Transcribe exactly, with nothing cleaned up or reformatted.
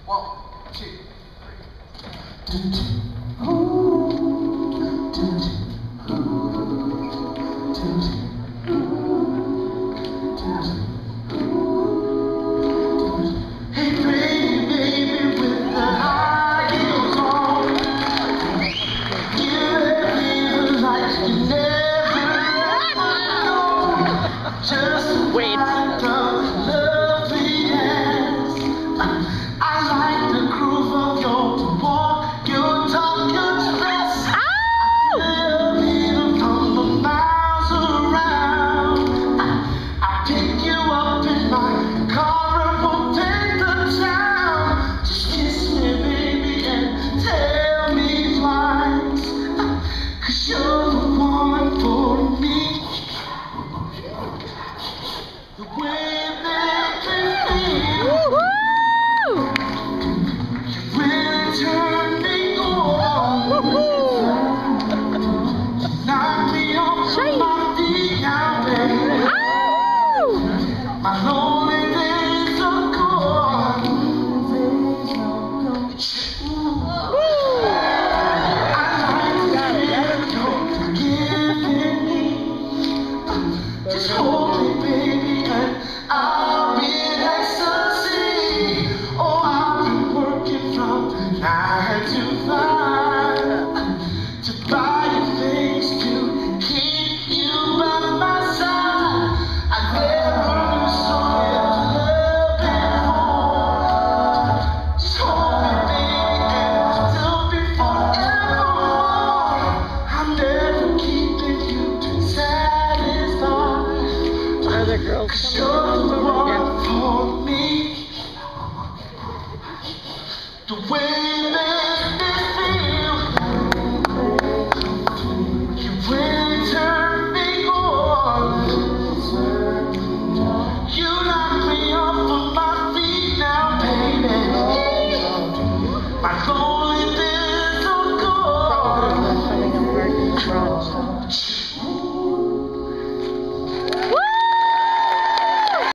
One, two, three. Hey baby, baby with the high heels on, you feel like you never know. Just Wait. like the lovely hands. I like the groove of your walk, your talk, your dress. I feel it from the miles around. I, I pick you up in my car and we'll take the town. Just kiss me, baby, and tell me twice, 'cause you're the one for me. The way that you feel really turn me on. Knock me off my feet now, baby. My lonely days are gone. I like the feel you're giving me. Just hold me, baby, and I'll be in ecstasy. Oh, I've been working from nine to five to buy you things to keep you by my side. I never knew so little love before. Just hold me, baby, and still be forevermore. I'm never keeping you satisfied. Other girls 'Cause come you're the over one here. for me. The way that